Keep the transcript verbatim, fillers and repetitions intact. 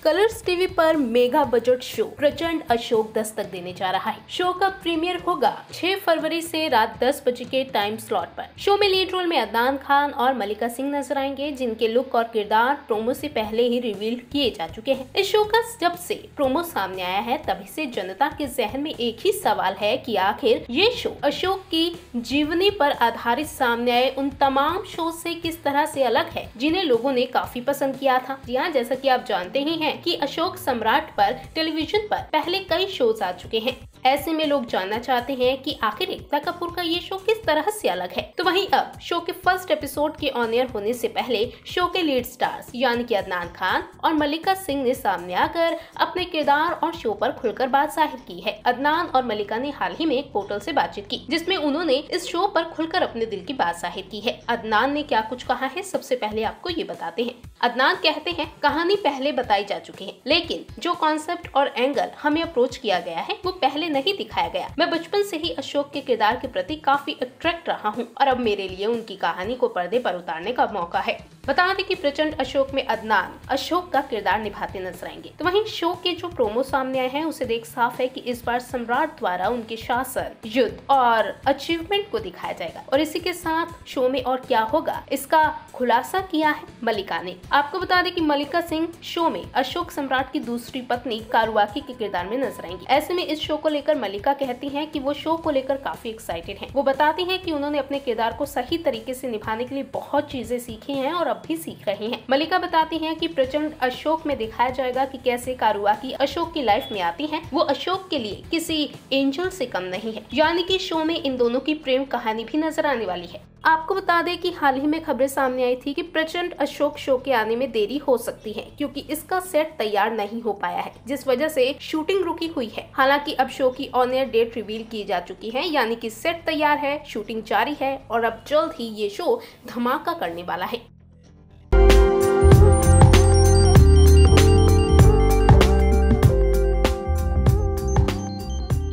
Colours TV पर mega budget show Prachand Ashok Dastak देने जा रहा है। शो का प्रीमियर होगा छह फरवरी से रात दस बजे के टाइम स्लॉट पर। शो में लीड रोल में अदनान खान और मल्लिका सिंह नजर आएंगे, जिनके लुक और किरदार प्रोमो से पहले ही रिवील किए जा चुके हैं। इस शो का जब से प्रोमो सामने आया है तभी से जनता के जहन में एक ही सवाल है कि आखिर ये शो अशोक की जीवनी पर आधारित सामने आए उन तमाम शो से किस तरह से अलग है जिन्हें लोगों ने काफी पसंद किया था। जी हाँ, जैसा कि आप जानते ही हैं कि अशोक सम्राट पर टेलीविजन पर पहले कई शोज आ चुके हैं। ऐसे में लोग जानना चाहते हैं कि आखिर एकता कपूर का ये शो किस तरह से अलग है। तो वहीं अब शो के फर्स्ट एपिसोड के ऑन एयर होने से पहले शो के लीड स्टार्स यानी कि अदनान खान और मल्लिका सिंह ने सामने आकर अपने किरदार और शो पर खुलकर बात जाहिर की है। अदनान और मल्लिका ने हाल ही में एक पोर्टल से बातचीत की, जिसमें उन्होंने इस शो पर खुलकर अपने दिल की बात जाहिर की है। अदनान ने क्या कुछ कहा है, सबसे पहले आपको ये बताते हैं। अदनान कहते हैं, कहानी पहले बताई जा चुकी है, लेकिन जो कॉन्सेप्ट और एंगल हमें अप्रोच किया गया है वो पहले नहीं दिखाया गया। मैं बचपन से ही अशोक के किरदार के प्रति काफी अट्रैक्ट रहा हूँ और अब मेरे लिए उनकी कहानी को पर्दे पर उतारने का मौका है। बता दें कि प्रचंड अशोक में अदनान अशोक का किरदार निभाते नजर आएंगे। तो वहीं शो के जो प्रोमो सामने आए हैं उसे देख साफ है कि इस बार सम्राट द्वारा उनके शासन, युद्ध और अचीवमेंट को दिखाया जाएगा। और इसी के साथ शो में और क्या होगा इसका खुलासा किया है मल्लिका ने। आपको बता दें कि मल्लिका सिंह शो में अशोक सम्राट की दूसरी पत्नी कारुआकी के किरदार में नजर आएंगी। ऐसे में इस शो को लेकर मल्लिका कहती हैं कि वो शो को लेकर काफी एक्साइटेड हैं। वो बताती हैं कि उन्होंने अपने किरदार को सही तरीके से निभाने के लिए बहुत चीजें सीखी हैं और अब भी सीख रही हैं। मल्लिका बताती हैं कि प्रचंड अशोक में दिखाया जाएगा कि कैसे कारुआकी अशोक की लाइफ में आती हैं। वो अशोक के लिए किसी एंजल से कम नहीं है, यानी कि शो में इन दोनों की प्रेम कहानी भी नजर आने वाली है। आपको बता दें कि हाल ही में खबरें सामने आई थी कि प्रचंड अशोक शो के आने में देरी हो सकती है, क्योंकि इसका सेट तैयार नहीं हो पाया है, जिस वजह से शूटिंग रुकी हुई है। हालांकि अब शो की ऑन एयर डेट रिवील की जा चुकी है, यानी कि सेट तैयार है, शूटिंग जारी है और अब जल्द ही ये शो धमाका करने वाला है।